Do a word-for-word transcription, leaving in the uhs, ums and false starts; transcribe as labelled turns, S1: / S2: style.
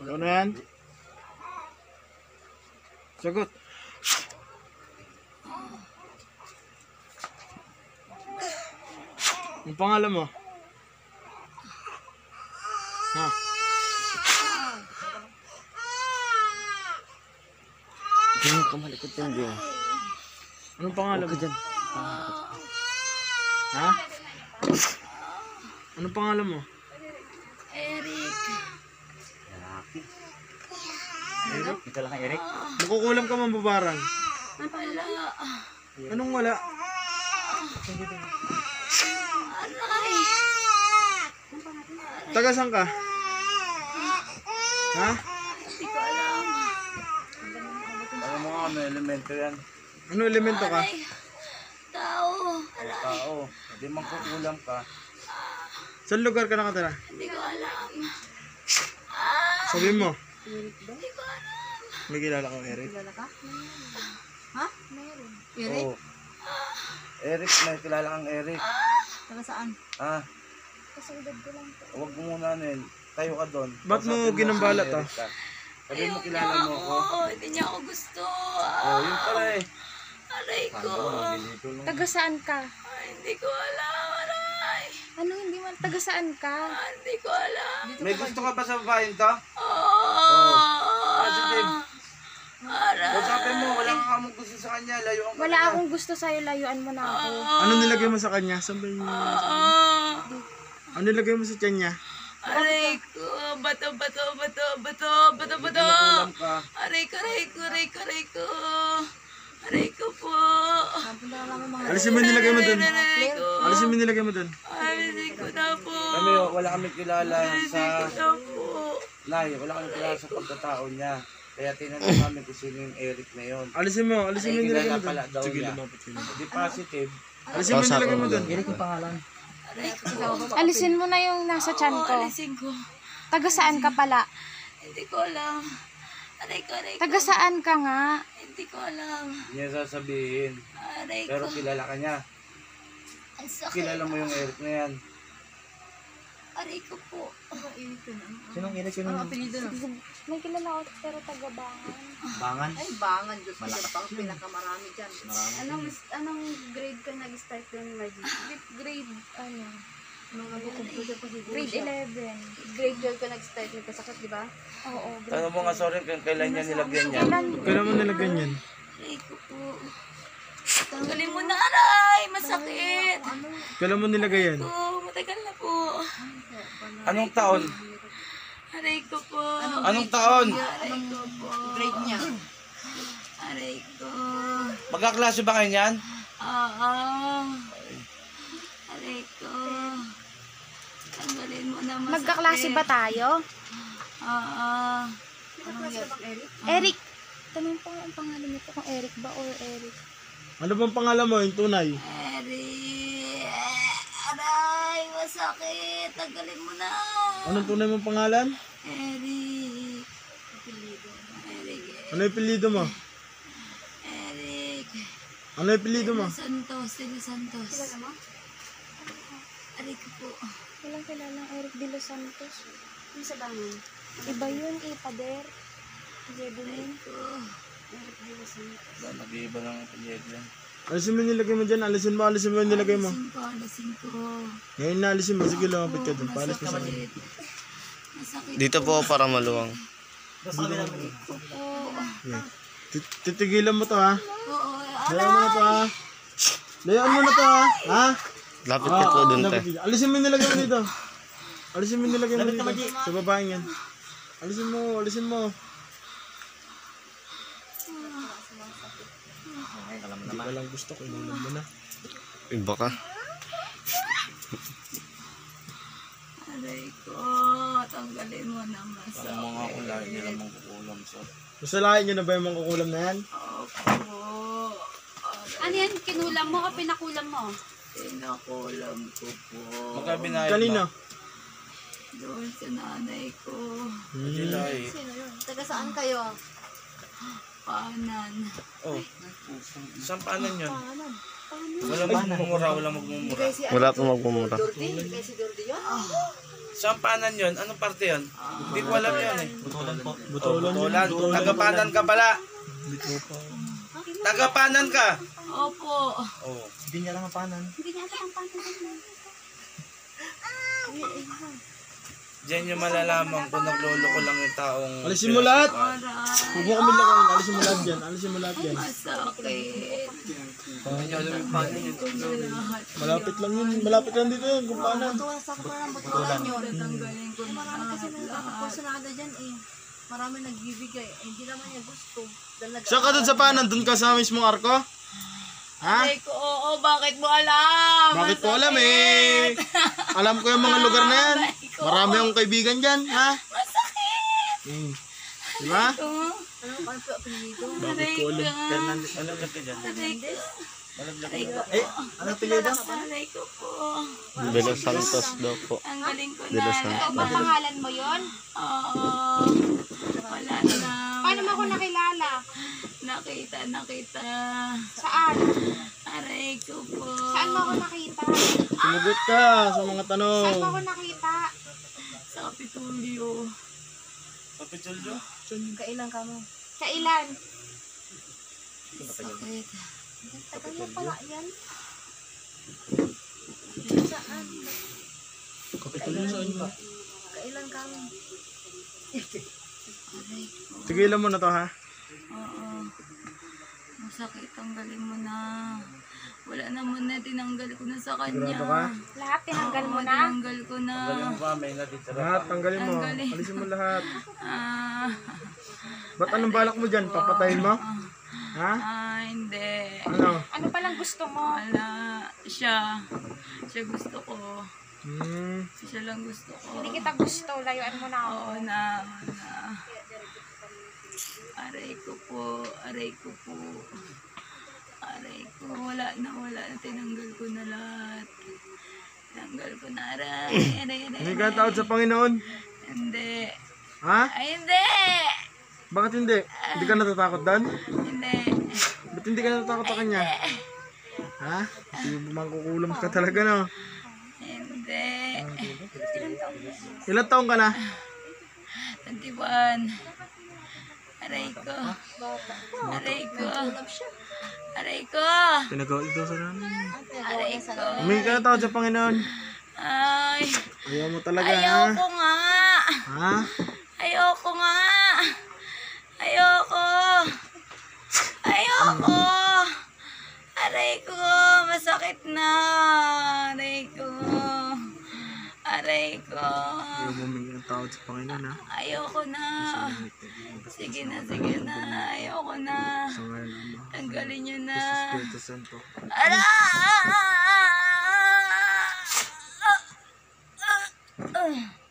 S1: Ikaw na yan? Sagot. Ang pangalan mo? Ha?
S2: Hindi ka malikot yan, Jeng.
S1: Anong pangalan mo?
S2: Dyan.
S1: Ha? Anong pangalan mo?
S3: Eric.
S2: Lalaki. Eric? Ito lang kay Eric?
S1: Makukulam ka mambabarang.
S3: Wala.
S1: Anong wala?
S3: Aray.
S1: Taga saan ka? Ha?
S3: Hindi ko alam.
S2: Alam mo nga, ano elemento yan?
S1: Ano elemento ka?
S3: Aray. Tao. Aray.
S2: Tao. Hindi man kukulam ka.
S1: Saan lugar ka nakatira?
S3: Hindi ko alam.
S1: Sabi mo.
S3: Hindi ko alam.
S1: May kilala ka, Eric?
S4: Kilala ka? Ha? Meron. Eric?
S2: Oo. Eric, may kilala kang Eric.
S4: Taga saan?
S2: Ah,
S4: Kasi edad ko lang to.
S2: huwag mo muna ano yun. Tayo ka doon.
S1: Ba't mo
S2: Kausapin
S1: ginambala
S2: si
S1: to?
S2: Eric ka. Sabi mo
S3: Ayaw
S2: kilala
S3: niya
S2: mo ako.
S3: ako. Hindi niya ako gusto.
S2: Oh, yun pala eh.
S3: Aray ko.
S4: Taga saan ka?
S3: Ay, hindi ko alam. Aray.
S4: Ano hindi man? Taga saan ka?
S3: Ah, Hindi ko alam.
S2: May gusto ka ba sa babaeng to?
S3: Oh.
S2: Positive.
S3: Aray.
S2: Kausapin mo, wala kang kamong gusto sa kanya. Layuan ka
S4: Wala
S2: na.
S4: akong gusto sa'yo. Layuan mo na ako.
S1: Ano nilagay mo sa kanya? Saan ba yung...
S3: Ah.
S1: Ano nilagay mo sa tiyan niya?
S3: Aray ko. Bato, bato, bato, bato, bato,
S2: Hindi
S3: bato.
S2: nakulam ka.
S3: Aray ko, aray ko, aray ko, aray ko. Aray ko po.
S4: Punta na namin mga
S1: Alisin mo yung nilagay mo dun.
S3: Aray ko.
S1: Alisin mo yung nilagay mo dun.
S3: Aray ko na po.
S2: Kami, wala kami kilala sa...
S3: Aray ko na po.
S2: Nay, wala kami kilala sa pagkatao niya. Kaya tinanong namin kung sino yung Eric na yun.
S1: Alisin mo. Alisin mo yung nilagay mo
S2: Kilala pala
S1: dun.
S2: daw
S1: Sige,
S2: niya.
S1: lumapit ka na.
S2: Hindi positive.
S1: Alisin mo yung nilagay mo dun.
S3: Aray ko po.
S4: Alisin mo na yung nasa tiyan
S3: Oo,
S4: ko.
S3: alisin ko.
S4: Taga saan ka pala?
S3: Hindi ko alam. Aray ko, aray ko.
S4: Taga saan ka nga?
S3: Hindi ko alam.
S2: Hindi niya sasabihin.
S3: Aray
S2: Pero
S3: ko.
S2: kilala ka niya.
S3: Ang sakit.
S2: Kilala mo yung Eric na yan.
S3: Aray ko po.
S2: Sinong Eric yun?
S4: May kilala ako pero taga Bangan.
S2: Bangan?
S5: Ay, bangan. Diyos ko, yan pa ang pinakamarami dyan.
S4: Anong anong grade ka nag-start ng Margie? Grade ano? Grade eleven.
S5: Grade twelve ka nag-start, nagkasakit, di ba?
S4: Oo, grade.
S2: Tanong mo nga, sorry, kung kailan niya nilagyan niya.
S4: Kailan?
S1: Kailan mo nilagyan yan?
S3: Aray ko po. Tanggalin mo na, aray. Masakit.
S1: Kailan mo nilagay yan?
S3: Po, matagal na po.
S2: Anong taon?
S3: Aray ko po.
S2: Anong taon?
S3: Aray ko po.
S5: Grade niya.
S3: Aray ko.
S2: Magkaklase ba kayo niyan?
S3: Oo. Aray ko. Tanggalin mo na masakit.
S4: Magkaklase ba tayo?
S3: Oo.
S4: Eric. Tanong pa ang pangalan nito kung Eric ba or Eric.
S1: Ano bang pangalan mo? Yung tunay?
S3: Eric. Aray, masakit. Tanggalin mo na.
S1: Anong tunay mong pangalan?
S3: Eric. Eric.
S1: Ano yung apelyido mo?
S3: Eric.
S1: Ano yung apelyido mo?
S3: Santos. Sila Santos. Aray ko po.
S4: Walang kilalang Eric de los Santos.
S5: Yung sa bangan.
S4: Iba yun, Ipader. Jebunin.
S2: Ba, nag-iiba lang ang pilyed yan.
S1: Alisin mo yung nilagay mo dyan. Alisin mo, alisin mo yung nilagay mo.
S3: Alisin ko, alisin ko.
S1: Ngayon na, alisin mo. Sige, lumapit ka dun. Paalis ka sa akin.
S3: Masakit. Masakit.
S2: Dito po para maluwang.
S1: Yeah. Tit- Titigilan mo to, ha?
S3: Oo.
S1: Layaan mo na to, ha? Layaan mo na to, ha? Ha?
S2: Lapit
S1: Ah,
S2: ka po dun,
S1: lapit
S2: te.
S1: dito. Alisin mo yung nilagay mo dito. Alisin mo yung nilagay mo dito. Sa babaeng yan. Alisin mo, alisin mo. Hindi ka lang gusto ko, inulam mo na.
S2: Iba ka.
S3: Aray ko. Tanggalin mo na masakit.
S2: Alam mo nga kung lahat nila mong kukulam sa...
S1: Masalahin nyo na ba yung mga kukulam na yan?
S3: Opo.
S5: Ano yan? Kinulam mo o pinakulam mo?
S3: Pinakulam ko po.
S2: Magkabinayad
S1: Kanina.
S3: Doon sa nanay ko.
S2: Sila eh.
S5: Taga saan kayo?
S3: Panan.
S2: Oh. Saan paanan yun? Wala magmumura, wala magmumura.
S5: Si
S2: Wala po magmumura.
S5: Dordi? Kaya si Dordi yun?
S2: Saan panan yun? Anong parte yun? Hindi ko alam yun eh.
S1: Butulan po.
S2: Oh,
S1: Butulan.
S2: butulan. Tagapanan ka pala. Tagapanan ka.
S3: Opo.
S2: Oh.
S1: Hindi niya lang mapanan.
S5: Hindi niya ata ang pantalan.
S2: Diyan yung malalaman kung nagloloko lang yung taong...
S1: Alisin mo lahat!
S3: Aray.
S1: Huwag mo kami lakayin. Alisin mo lahat yan. Alisin mo lahat yan.
S3: Masakit. Lahat.
S1: Malapit lang yun. Malapit lang dito yun. Kung paano.
S4: Butulan sa parang butulan yun.
S3: Tatanggalin ko na
S4: Marami kasi
S3: lahat.
S4: nagkakaporsunada dyan eh. Marami nagbibigay. Eh, hindi naman niya gusto. Dahil nag-
S1: Siya ka dun sa panan. Dun ka sa mismong arko? Ha?
S3: Aray ko, oo, bakit mo alam?
S1: Bakit ko alam eh? Alam ko yung mga lugar na yan. Marami akong kaibigan dyan. Ha?
S3: Masakit.
S1: Hmm. Diba?
S3: Oo.
S4: Ano ano po apelido?
S1: Bakit ko alam?
S2: Fernandez, alam ka dyan?
S3: Aray ko. Aray ko.
S1: Eh, ano pilido?
S3: Aray ko po.
S6: De Los Santos daw po.
S3: Ang galing ko
S6: De
S3: na.
S6: Los Santos.
S5: Ikaw ba pangalan mo yon?
S3: Oo. Wala na.
S5: Paano mo ako nakilala?
S3: Nakita, nakita.
S5: Saan?
S3: Aray ko po.
S5: Saan mo ako nakita?
S1: Sumugot ka sa mga tanong.
S5: Saan mo ako nakita?
S3: Sa Kapitulyo.
S2: Sa Pichulyo?
S4: Kailan ka mo?
S5: Kailan?
S3: Sakit.
S4: Tagal mo pala yan. Saan?
S1: Kapituloy saan ba?
S4: Kailan ka mo?
S3: Aray ko.
S1: Tigilan mo na to ha.
S3: Oo. Masakit. Tanggalin mo na. Wala naman na. Tinanggal ko na sa kanya.
S1: Sigurado ka?
S5: Lahat tinanggal mo
S3: Oo,
S5: na?
S3: Tinanggal ko na.
S2: Galing mo ba? May natitira
S1: Lahat,
S2: pa.
S1: tanggalin mo.
S3: Tanggalin.
S1: Alisin mo lahat.
S3: Ah.
S1: Ba't anong balak mo dyan? Papatayin mo? Ha?
S3: Ah, hindi.
S1: Ano?
S5: Ano palang gusto mo?
S3: Wala. Siya. Siya gusto ko.
S1: Hmm.
S3: Siya lang gusto ko.
S5: Hindi kita gusto. Layuan mo na ako.
S3: Oo na. na. Aray ko po. Aray ko po. Aray ko. Wala na. Wala na. Tinanggal ko na lahat. Tinanggal ko na. Aray. Aray. Aray.
S1: Hindi ka tawad sa Panginoon?
S3: Hindi.
S1: Ha?
S3: Ay, hindi.
S1: Bakit hindi? Hindi ka natatakot doon?
S3: Hindi.
S1: Ba't hindi ka natatakot sa kanya? Ha? Mangkukulam ka talaga no?
S3: Hindi.
S1: Ilan taong ka na?
S3: twenty-one. Aray ko. Aray ko. Aray ko.
S1: Pinagawa daw sa namin.
S3: Aray ko.
S1: Humingi ka na tawad sa Panginoon.
S3: Ay.
S1: Ayaw mo talaga ha?
S3: Ayoko nga.
S1: Ha?
S3: Ayoko nga. Ayoko. Ayoko. Aray ko. Masakit na. Aray ko. Aray ko.
S1: Ayaw mo humingi ng tawad sa Panginoon ha?
S3: Ayoko na. Sige na, sige na. Ayoko na.
S1: Sa ngayon Ama.
S3: Tanggalin niyo na.
S1: Sa Espiritu Santo.
S3: Ara! Ah! Ah! Ah!